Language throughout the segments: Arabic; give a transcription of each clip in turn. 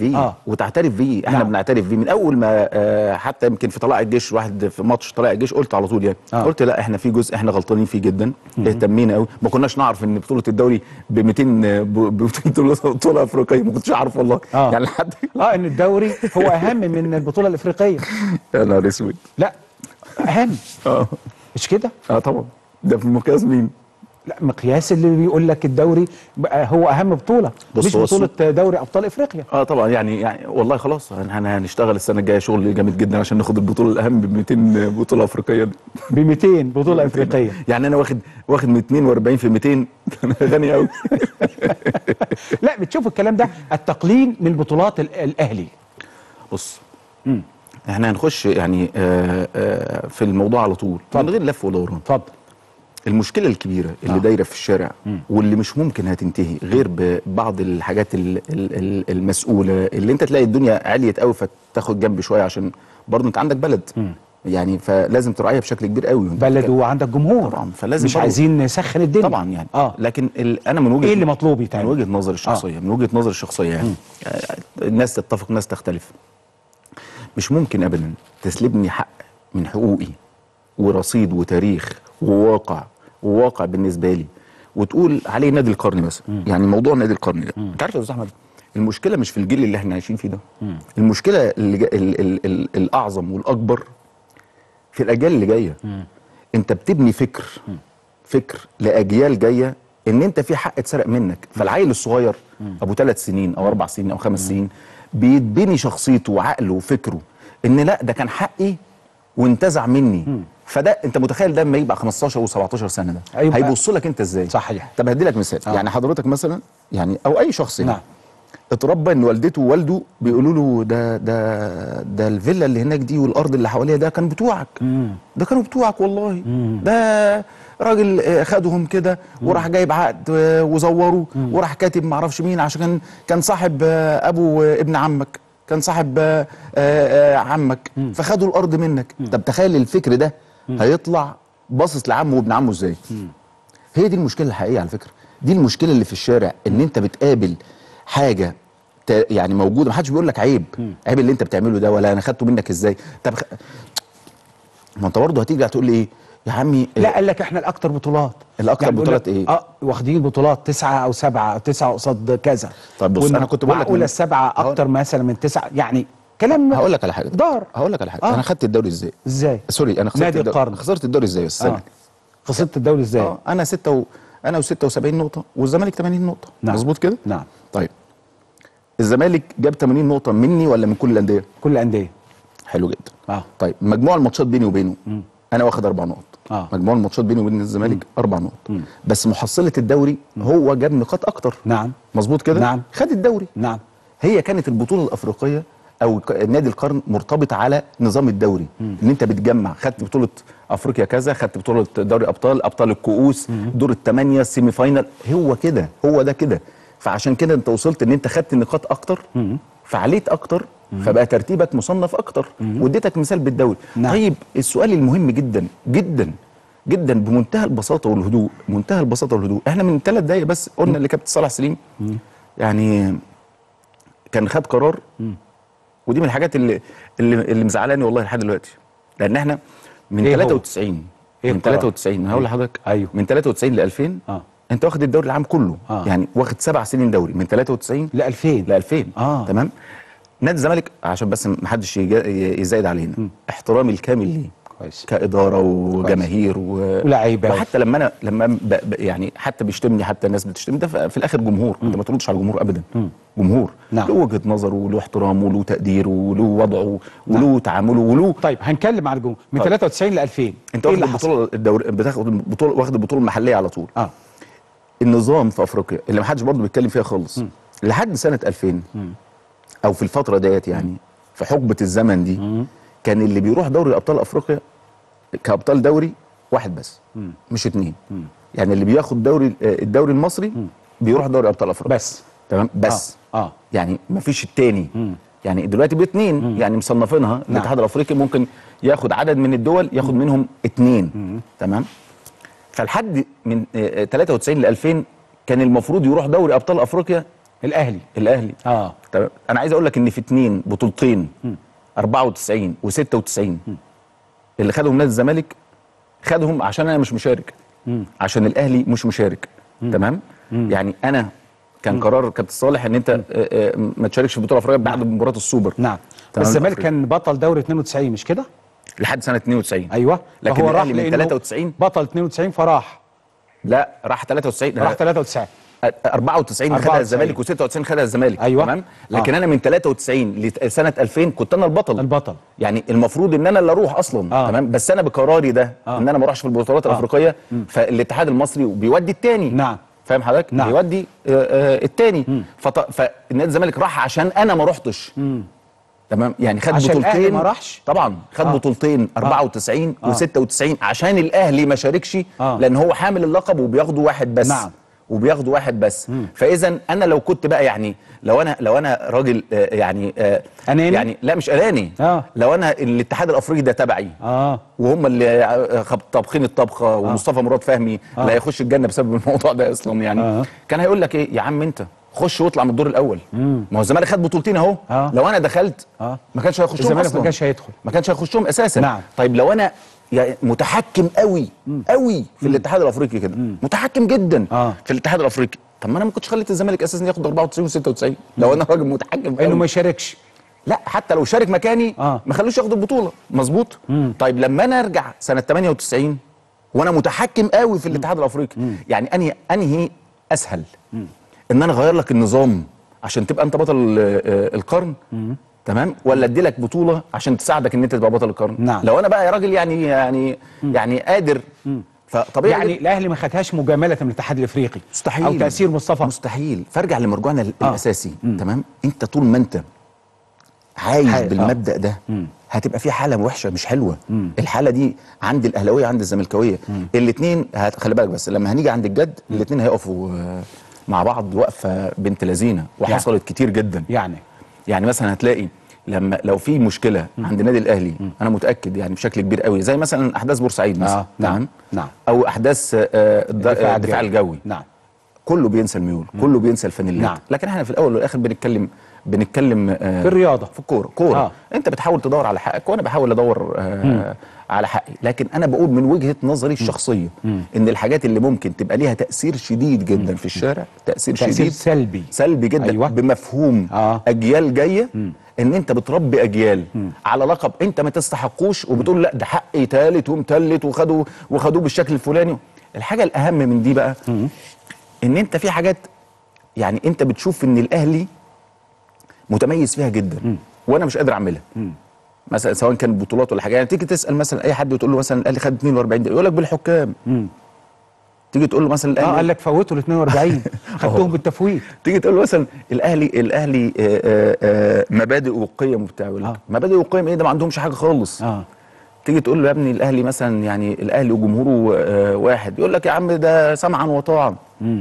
بيه وتعترف بيه. احنا بنعترف بيه من اول ما حتى يمكن في طلائع الجيش، واحد في ماتش طلائع الجيش قلت على طول يعني قلت لا احنا في جزء احنا غلطانين فيه جدا، اهتمينا قوي، ما كناش نعرف ان بطوله الدوري ب 200 بطوله افريقيه، ما كنتش اعرف والله يعني لحد ان الدوري هو اهم من البطوله الافريقيه. يا نهار اسود. لا اهم مش كده؟ طبعا. ده في مقياس مين؟ لا مقياس اللي بيقول لك الدوري هو اهم بطوله، مش بطوله دوري ابطال افريقيا. طبعا يعني والله خلاص احنا هنشتغل السنه الجايه شغل جامد جدا عشان ناخد البطوله الاهم ب 200 بطوله افريقيه دي. ب 200 بطوله افريقيه يعني انا واخد من 42 في 200 انا غني قوي. لا بتشوف الكلام ده التقليل من بطولات الاهلي. بص احنا هنخش يعني في الموضوع على طول من غير لف ودوران. اتفضل. المشكله الكبيره اللي دايره في الشارع واللي مش ممكن هتنتهي غير ببعض الحاجات المسؤوله اللي انت تلاقي الدنيا عليت قوي فتاخد جنب شويه عشان برضه انت عندك بلد يعني فلازم تراعيها بشكل كبير قوي. بلد وعندك جمهور طبعا، فلازم مش عايزين نسخن الدنيا طبعا يعني لكن انا من وجهه ايه اللي مطلوب يتعمل؟ من وجهه نظري الشخصيه من وجهه نظري الشخصيه يعني الناس تتفق ناس تختلف. مش ممكن ابدا تسلبني حق من حقوقي ورصيد وتاريخ وواقع بالنسبه لي وتقول عليه نادي القرن مثلا. يعني موضوع نادي القرن ده انت عارف يا استاذ احمد المشكله مش في الجيل اللي احنا عايشين فيه ده. المشكله الاعظم والاكبر في الاجيال اللي جايه. انت بتبني فكر لاجيال جايه ان انت في حق اتسرق منك. فالعيل الصغير ابو 3 سنين او 4 سنين او 5 سنين بيتبني شخصيته وعقله وفكره ان لا ده كان حقي وانتزع مني. فده انت متخيل ده لما يبقى 15 و17 سنه ده هيبص لك انت ازاي؟ صحيح. طب هدي لك مثال يعني حضرتك مثلا يعني او اي شخص يعني اتربى ان والدته ووالده بيقولوا له ده الفيلا اللي هناك دي والارض اللي حواليها ده كان بتوعك. ده كانوا بتوعك والله. ده راجل خدهم كده وراح جايب عقد وزوره وراح كاتب معرفش مين عشان كان صاحب ابو ابن عمك، كان صاحب عمك فخدوا الارض منك. طب تخيل الفكر ده هيطلع باصص لعمه وابن عمه ازاي؟ هي دي المشكله الحقيقيه على فكره. دي المشكله اللي في الشارع ان انت بتقابل حاجه يعني موجوده ما حدش بيقول لك عيب اللي انت بتعمله ده ولا انا خدته منك ازاي. طب ما انت برضه هتيجي هتقول لي ايه يا عمي؟ لا قال لك احنا الاكثر بطولات. الاكثر يعني بطولات ايه؟ واخدين بطولات 9 أو 7 9 قصاد كذا. طب بص انا كنت بقول لك معقوله السبعه اكتر مثلا من 9 يعني كلام. هقول لك على حاجه هقول لك على حاجه انا خدت الدوري ازاي؟ سوري انا خسرت الدوري. خسرت الدوري ازاي السنه؟ خسرت الدوري ازاي؟ انا 76 نقطه والزمالك 80 نقطه. مظبوط كده؟ نعم. طيب الزمالك جاب 80 نقطه مني ولا من كل الانديه؟ كل الانديه. حلو جدا. طيب مجموع الماتشات بيني وبينه انا واخد 4 نقط. مجموع الماتشات بيني وبين الزمالك 4 نقط. بس محصله الدوري هو جاب نقاط اكتر. نعم. مظبوط كده؟ نعم. خد الدوري. نعم. هي كانت البطوله الافريقيه او نادي القرن مرتبط على نظام الدوري ان انت بتجمع. خدت بطوله افريقيا كذا، خدت بطوله دوري ابطال الكؤوس، دور الثمانيه، السيمي فاينال. هو كده هو ده كده. فعشان كده انت وصلت ان انت خدت النقاط اكتر فعليت اكتر فبقى ترتيبك مصنف اكتر واديتك مثال بالدوري. طيب السؤال المهم جدا جدا جدا بمنتهى البساطه والهدوء، منتهى البساطه والهدوء، احنا من 3 دقايق بس قلنا اللي كابتن صالح سليم يعني كان خد قرار ودي من الحاجات اللي مزعلاني والله لحد دلوقتي. لان احنا من 93 من 93 هقول لحضرتك من 93 ل 2000 انت واخد الدوري العام كله. يعني واخد 7 سنين دوري من 93 ل 2000 تمام. نادي الزمالك عشان بس ما حدش يزايد علينا احترامي الكامل ليه كاداره وجماهير ولاعيبه وحتى لما يعني حتى بيشتمني حتى الناس بتشتمني ده في الاخر جمهور. انت ما تردش على الجمهور ابدا. جمهور له وجهه نظره وله احترامه وله تقديره وله وضعه وله تعامله وله. طيب هنتكلم عن الجمهور من 93 ل 2000 انت واخد البطوله الدوري بتاخد البطوله واخد البطوله المحليه على طول. النظام في افريقيا اللي ما حدش برضه بيتكلم فيها خالص لحد سنه 2000 او في الفتره ديت يعني في حقبه الزمن دي كان اللي بيروح دوري ابطال افريقيا كابطال دوري واحد بس مش 2. يعني اللي بياخد الدوري المصري بيروح دوري ابطال افريقيا بس. تمام بس يعني ما فيش التاني. يعني دلوقتي ب2 يعني مصنفينها الاتحاد الافريقي ممكن ياخد عدد من الدول ياخد منهم 2 تمام. فلحد من 93 ل 2000 كان المفروض يروح دوري ابطال افريقيا الاهلي تمام. انا عايز اقول لك ان في بطولتين 94 و96 اللي خدهم نادي الزمالك خدهم عشان انا مش مشارك، عشان الاهلي مش مشارك. تمام. يعني انا كان قرار كابتن صالح ان انت ما تشاركش في البطوله الافريقيه بعد مباراه السوبر. نعم. الزمالك كان بطل دوري 92 مش كده؟ لحد سنه 92. ايوه. لكن الاهلي من 93 بطل 92 فراح. لا راح 93. راح 93. 94 خدها الزمالك و96 خدها الزمالك. ايوه. تمام. لكن انا من 93 لسنه 2000 كنت انا البطل. يعني المفروض ان انا اللي اروح اصلا. تمام. بس انا بقراري ده ان انا ما اروحش في البطولات الافريقيه، فالاتحاد المصري بيودي التاني. نعم. فاهم حضرتك؟ نعم. بيودي التاني. فالنادي الزمالك راح عشان انا ما رحتش. تمام. يعني خد عشان بطولتين. الاهلي ما راحش طبعا خد بطولتين 94 و96 عشان الاهلي ما شاركش. لان هو حامل اللقب وبياخدوا واحد بس. نعم. وبياخدوا واحد بس. فاذا انا لو كنت بقى يعني لو انا راجل يعني أناني؟ يعني لا مش اناني. لو انا الاتحاد الافريقي ده تبعي وهم اللي طابخين الطبخه ومصطفى مراد فهمي اللي هيخش الجنه بسبب الموضوع ده اصلا يعني كان هيقول لك ايه يا عم انت خش واطلع من الدور الاول. ما هو الزمالك خد بطولتين اهو. لو انا دخلت ما كانش هيخشهم اصلا. الزمالك ما كانش هيدخل، ما كانش هيخشهم اساسا. نعم. طيب لو انا يعني متحكم قوي في الاتحاد الافريقي كده، متحكم جدا في الاتحاد الافريقي، طب ما انا ما كنتش خليت الزمالك اساسا ياخد 94 و96 لو انا راجل متحكم انه ما يشاركش. لا حتى لو شارك مكاني ما خلوش ياخد البطوله. مظبوط. طيب لما انا ارجع سنه 98 وانا متحكم قوي في الاتحاد الافريقي، يعني انهي اسهل ان انا اغير لك النظام عشان تبقى انت بطل القرن، تمام، ولا ادي لك بطوله عشان تساعدك ان انت تبقى بطل القرن؟ نعم. لو انا بقى يا راجل يعني قادر، فطبيعي يعني الاهلي ما خدهاش مجامله من الاتحاد الافريقي مستحيل، او تاثير مصطفى مستحيل. فارجع لمرجعنا الاساسي. تمام. انت طول ما انت عايش بالمبدا ده هتبقى في حاله وحشه مش حلوه. الحاله دي عند الاهلاويه عند الزملكاويه الاثنين. خلي بالك بس لما هنيجي عند الجد الاثنين هيقفوا مع بعض وقفه بنت لذينه، وحصلت كتير جدا. يعني مثلا هتلاقي لو في مشكله عند النادي الاهلي انا متاكد يعني بشكل كبير قوي زي مثلا احداث بورسعيد مثلا. نعم. او احداث الدفاع الجوي. نعم. كله بينسى الميول، كله بينسى الفانيلات. نعم. لكن احنا في الاول والاخر بنتكلم في الرياضه، في الكوره. انت بتحاول تدور على حقك وانا بحاول ادور على حقي. لكن انا بقول من وجهه نظري الشخصيه ان الحاجات اللي ممكن تبقى ليها تاثير شديد جدا في الشارع، تاثير شديد سلبي جدا. أيوة. بمفهوم اجيال جايه، ان انت بتربي اجيال على لقب انت ما تستحقوش، وبتقول لا ده حقي ثالث ومثلث وخدوه بالشكل الفلاني. الحاجه الاهم من دي بقى ان انت في حاجات يعني انت بتشوف ان الاهلي متميز فيها جدا وانا مش قادر اعملها. مثلا سواء كان بطولات ولا حاجه، يعني تيجي تسال مثلا اي حد وتقول له مثلا الاهلي خد 42 دقيقه يقول لك بالحكام. تيجي تقول له مثلا الاهلي قال لك فوتوا ال 42 خدتهم بالتفويت. تيجي تقول له مثلا الاهلي مبادئ وقيم وبتاع، يقول لك مبادئ وقيم ايه ده ما عندهمش حاجه خالص. تيجي تقول له يا ابني الاهلي مثلا يعني الاهلي وجمهوره واحد، يقول لك يا عم ده سمعا وطاعا.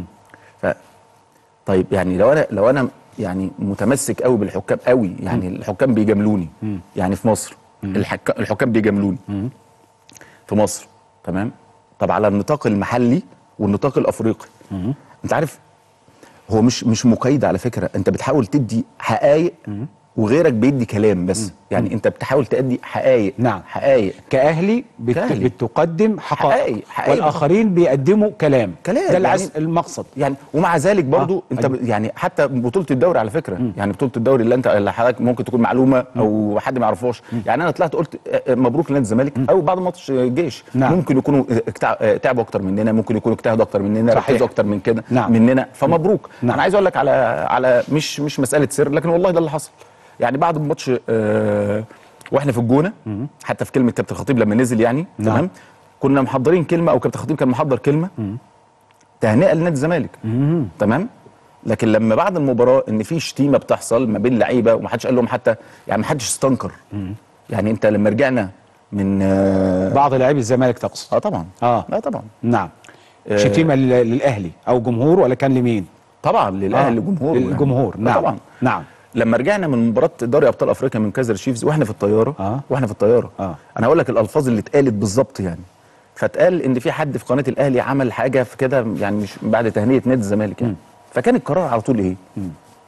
طيب يعني لو انا يعني متمسك قوي بالحكام قوي، يعني الحكام بيجاملوني يعني في مصر، الحكام بيجاملوني في مصر، تمام. طب على النطاق المحلي والنطاق الافريقي، انت عارف هو مش مقيد على فكره، انت بتحاول تدي حقائق وغيرك بيدي كلام بس. يعني انت بتحاول تأدي حقائق. نعم. حقائق كأهلي بتقدم حقائق والآخرين بيقدموا كلام. ده المقصد يعني. ومع ذلك برضو انت يعني حتى بطولة الدوري على فكرة، يعني بطولة الدوري اللي حضرتك ممكن تكون معلومة او حد ما يعرفهاش. يعني انا طلعت قلت مبروك لنادي الزمالك او بعد ماتش الجيش. نعم. ممكن يكونوا تعبوا اكتر مننا، ممكن يكونوا اجتهدوا اكتر مننا، ركزوا اكتر من كده. نعم. مننا، فمبروك. نعم. انا عايز اقول لك على مش مسألة سر، لكن والله ده اللي حصل. يعني بعد الماتش واحنا في الجونه، حتى في كلمه كابتن الخطيب لما نزل يعني، تمام، كنا محضرين كلمه او كابتن الخطيب كان محضر كلمه تهنئه لنادي الزمالك، تمام. لكن لما بعد المباراه ان في شتيمه بتحصل ما بين لعيبه ومحدش قال لهم حتى، يعني محدش استنكر. يعني انت لما رجعنا من بعض لاعبي الزمالك تقصد؟ طبعا. لا طبعا. نعم. شتيمه للاهلي او جمهور ولا كان لمين؟ طبعا للاهلي جمهور. للجمهور. نعم. طبعا. نعم. لما رجعنا من مباراه دوري ابطال افريقيا من كايزر تشيفز واحنا في الطياره، انا هقول لك الالفاظ اللي اتقالت بالظبط يعني. فاتقال ان في حد في قناه الاهلي عمل حاجه في كده، يعني مش بعد تهنئه نادي الزمالك يعني. فكان القرار على طول ايه؟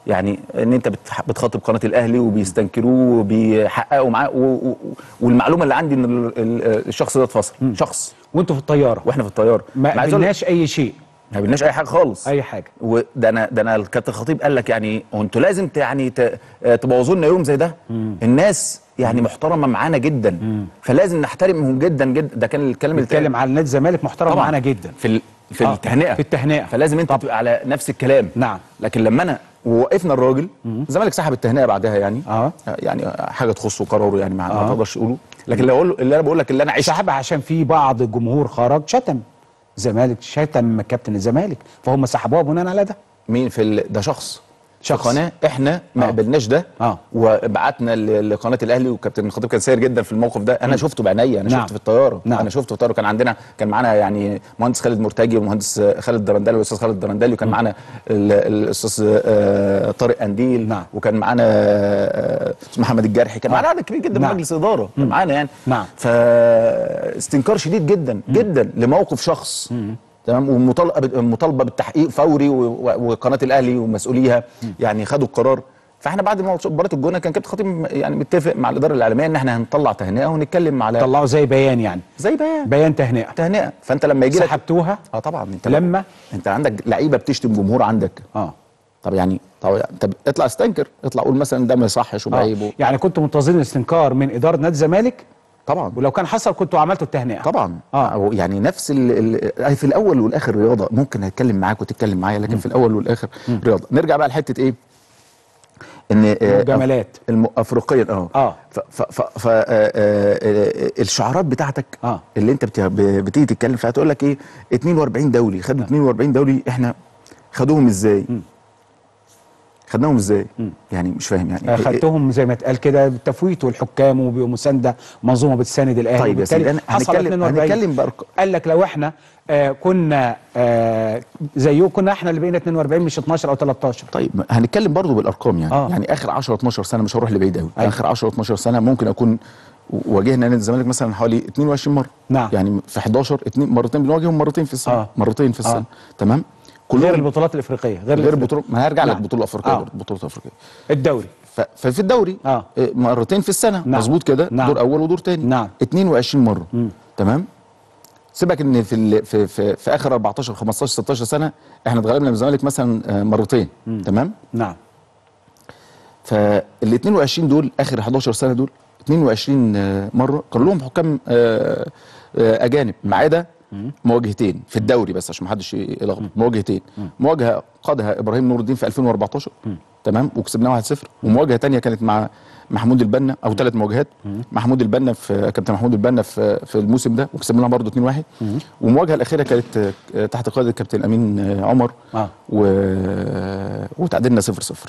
يعني ان انت بتخاطب قناه الاهلي وبيستنكروه وبيحققوا معاه والمعلومه اللي عندي ان الشخص ده اتفصل. شخص وانتوا في الطياره واحنا في الطياره ما قابلناش اي شيء، ما قابلناش اي حاجه خالص، اي حاجه. وده انا الكابتن الخطيب قال لك يعني انتوا لازم يعني تبوظوا لنا يوم زي ده. الناس يعني محترمه معانا جدا، فلازم نحترمهم جدا جدا. ده كان الكلام اللي بيتكلم على نادي الزمالك محترم معانا جدا في التهنئه، في التهنئه، فلازم انت تبقى على نفس الكلام. نعم. لكن لما انا ووقفنا الراجل، الزمالك سحب التهنئه بعدها يعني يعني حاجه تخصه قراره يعني ما تقدرش تقوله. لكن اللي انا بقول لك اللي انا عشت سحبها عشان في بعض الجمهور خرج شتم الزمالك، شتم كابتن الزمالك، فهم سحبوها بناء على ده. مين ده شخص قناه احنا ما قبلناش ده. وبعتنا لقناه الاهلي، وكابتن الخطيب كان سير جدا في الموقف ده. انا شفته بعينيا، انا شفته في الطياره. انا شفته في الطياره. كان معانا يعني مهندس خالد مرتجي ومهندس خالد درندلي والاستاذ خالد درندلي، وكان معانا الاستاذ طارق قنديل، وكان معانا محمد الجرحي، كان معانا عدد كبير جدا من مجلس اداره، كان معانا يعني. فاستنكار شديد جدا جدا لموقف شخص. تمام. ومطالبه بالتحقيق فوري، وقناه الاهلي ومسؤوليها يعني خدوا القرار. فاحنا بعد مباراه الجونه كان كابتن خطيب يعني متفق مع الاداره الاعلاميه ان احنا هنطلع تهنئه ونتكلم على طلعوا زي بيان، يعني زي بيان تهنئه. فانت لما يجي لك سحبتوها طبعا. انت عندك لعيبه بتشتم جمهور عندك. طب انت اطلع استنكر، اطلع قول مثلا ده ما يصحش وعيب. يعني كنتوا منتظرين استنكار من اداره نادي الزمالك طبعا، ولو كان حصل كنتوا عملتوا التهنئه طبعا. يعني نفس في الاول والاخر رياضه. ممكن اتكلم معاك وتتكلم معايا، لكن في الاول والاخر رياضه. نرجع بقى لحته ايه؟ ان جمالات افريقيا الشعارات بتاعتك اللي انت بتيجي تتكلم فيها، تقول لك ايه؟ 42 دولي خدوا 42 دولي، احنا خدوهم ازاي؟ خدناهم ازاي؟ يعني مش فاهم يعني. خدتهم زي ما اتقال كده بالتفويت والحكام وبمسانده منظومه بتساند الاهلي. طيب يا سيدي، هنتكلم بارقام. قال لك لو احنا كنا زيكم، كنا احنا اللي بقينا 42 مش 12 او 13. طيب هنتكلم برضو بالارقام يعني. يعني اخر 10 12 سنه، مش هروح لبعيد قوي. اخر 10 12 سنه ممكن اكون واجهنا نادي الزمالك مثلا حوالي 22 مره. يعني في 11 مرتين بنواجههم، مرتين في السنه. مرتين في السنه. تمام. غير البطولات الافريقيه، غير البطولات. ما هرجع لك بطوله افريقيه برضه، بطوله افريقيه. الدوري ففي الدوري مرتين في السنه. مظبوط كده. دور اول ودور ثاني. 22 مره. تمام. سيبك ان في اخر 14 15 16 سنه احنا اتغلبنا من الزمالك مثلا مرتين. تمام. فال 22 دول، اخر 11 سنه دول 22 مره كان لهم حكام اجانب، ما عدا مواجهتين في الدوري بس عشان ما حدش يلخبط. مواجهتين. مواجهه قادها ابراهيم نور الدين في 2014 تمام، وكسبناها 1-0. ومواجهه ثانيه كانت مع محمود البنا، او 3 مواجهات. محمود البنا كابتن محمود البنا في الموسم ده، وكسبناها برضه 2-1. والمواجهه الاخيره كانت تحت قياده الكابتن امين عمر، وتعادلنا 0-0.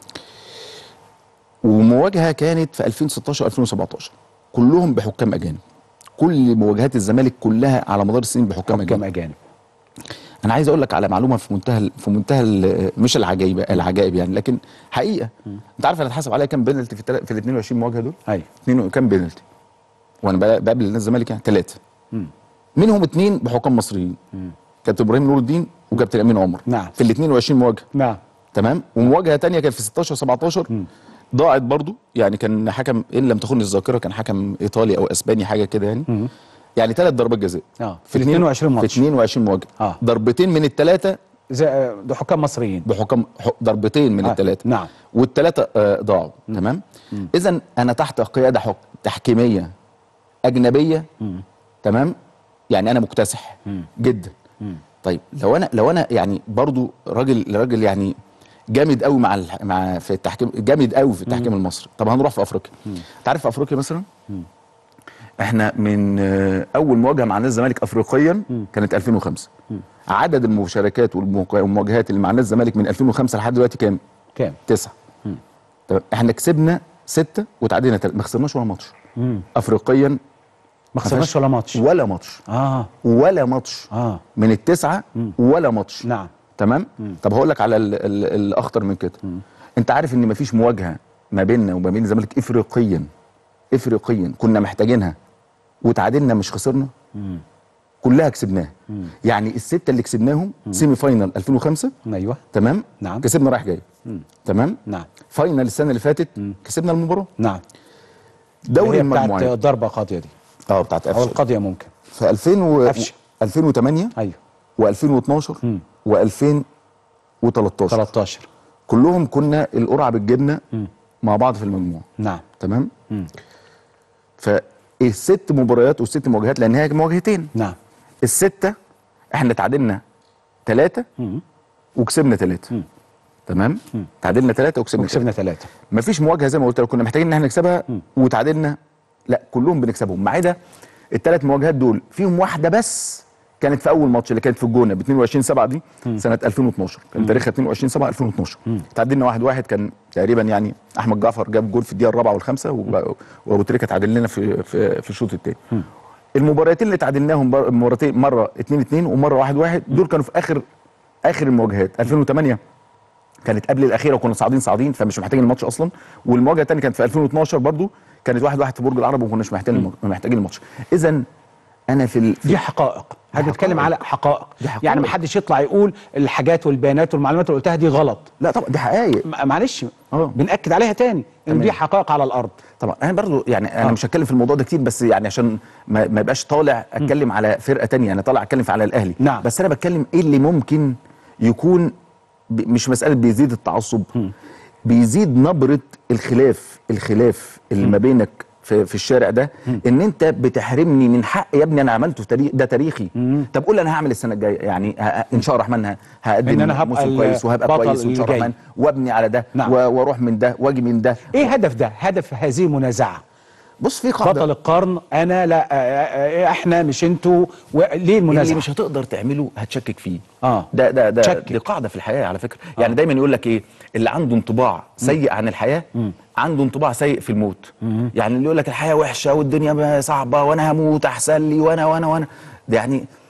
ومواجهه كانت في 2016 2017 كلهم بحكام اجانب. كل مواجهات الزمالك كلها على مدار السنين بحكام اجانب. انا عايز اقول لك على معلومه في منتهى مش العجائب يعني، لكن حقيقه. انت عارف انا اتحسب عليا كام بينالتي في ال 22 مواجهه دول؟ ايوه. كام بينالتي؟ وانا بقابل نادي الزمالك يعني 3. منهم 2 بحكام مصريين. كابتن ابراهيم نور الدين وكابتن امين عمر. في ال 22 مواجهه. تمام. ومواجهه ثانيه كانت في 16 17 ضاعت برضو، يعني كان حكم ان لم تخن الذاكره، كان حكم ايطالي او اسباني حاجه كده يعني. يعني 3 ضربات جزاء في 22 ماتش، في 22 مواجهه. ضربتين من ال3 ده حكام مصريين، ضربتين من ال3. وال3 ضاعوا. تمام. اذا انا تحت قياده تحكيميه اجنبيه. تمام. يعني انا مكتسح جدا. طيب لو انا يعني برضو راجل يعني جامد قوي في التحكيم، جامد قوي في التحكيم المصري. طب هنروح في افريقيا. انت عارف في افريقيا مثلا احنا من اول مواجهه مع نادي الزمالك افريقيا كانت 2005. عدد المشاركات والمواجهات اللي مع نادي الزمالك من 2005 لحد دلوقتي كام؟ 9. طب احنا كسبنا 6 وتعادلنا 3، ما خسرناش ولا ماتش. افريقيا ما خسرناش ولا ماتش. ولا ماتش. ولا ماتش. من ال9 ولا ماتش. تمام. طب هقول لك على الاخطر من كده. انت عارف ان مفيش مواجهه ما بيننا وما بين الزمالك افريقيا كنا محتاجينها وتعادلنا مش خسرنا. كلها كسبناها. يعني السته اللي كسبناهم سيمي فاينال 2005 ايوه تمام، نعم. كسبنا رايح جاي تمام، نعم. فاينال السنه اللي فاتت كسبنا المباراه. نعم. دوري المجموعات المجموعات بتاعت ضربه قاضيه دي، بتاعت او قفشه القاضيه ممكن في 2008 ايوه و2012 و2013 13 كلهم كنا القرعه بتجيبنا مع بعض في المجموعه. نعم. تمام. فالست مباريات والست مواجهات، لان هي مواجهتين. نعم. السته احنا تعادلنا 3 وكسبنا 3. تمام. تعادلنا 3 وكسبنا 3. مفيش مواجهه زي ما قلت لك كنا محتاجين ان احنا نكسبها وتعادلنا، لا كلهم بنكسبهم ما عدا الثلاث مواجهات دول فيهم واحده بس كانت في اول ماتش اللي كانت في الجونه ب 22/7 دي سنه 2012، كان تاريخها 22/7 2012. تعادلنا 1-1، كان تقريبا يعني احمد جعفر جاب جول في الدقيقه الرابعه والخامسه وابو تريكه تعادل لنا في الشوط الثاني. المباراتين اللي تعادلناهم مرتين، مره 2-2 ومره 1-1، دول كانوا في اخر المواجهات. 2008 كانت قبل الاخيره وكنا صاعدين فمش محتاجين الماتش اصلا، والمواجهه الثانيه كانت في 2012 برضو كانت 1-1 في برج العرب وما كناش محتاجين الماتش. اذا انا دي حقائق، هنتكلم على حقائق. يعني ما حدش يطلع يقول الحاجات والبيانات والمعلومات اللي قلتها دي غلط. لا طبعا دي حقائق، معلش بنأكد عليها تاني ان دي حقائق على الارض. طبعا انا برضو يعني انا مش هتكلم في الموضوع ده كتير، بس يعني عشان ما يبقاش طالع اتكلم على فرقه تانية، انا طالع اتكلم على الاهلي. نعم. بس انا بتكلم ايه اللي ممكن يكون مش مساله بيزيد التعصب، بيزيد نبره الخلاف اللي ما بينك في الشارع ده، ان انت بتحرمني من حق يا ابني انا عملته ده تاريخي. طب قول انا هعمل السنه الجايه يعني ان شاء الله الرحمن هقدم موسم كويس وهبقى كويس ان شاء الله الرحمن، وابني على ده. نعم. واروح من ده واجي من ده. ايه هدف هذه المنازعه؟ بص في قاعده بطل القرن انا، لا احنا مش انتوا، ليه المنازعه؟ اللي مش هتقدر تعمله هتشكك فيه. ده دي قاعده في الحياه على فكره. يعني دايما يقول لك ايه، اللي عنده انطباع سيء عن الحياه عنده انطباع سيء في الموت. يعني اللي يقول لك الحياه وحشه والدنيا صعبه وانا هموت احسن لي وانا ده يعني